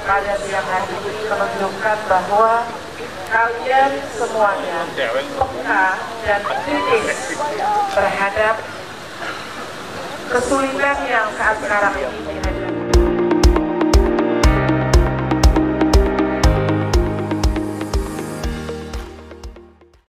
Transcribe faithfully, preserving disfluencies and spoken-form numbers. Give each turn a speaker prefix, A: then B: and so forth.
A: pada siang hari ini menunjukkan bahwa kalian semuanya peka dan kritis terhadap kesulitan yang saat sekarang ini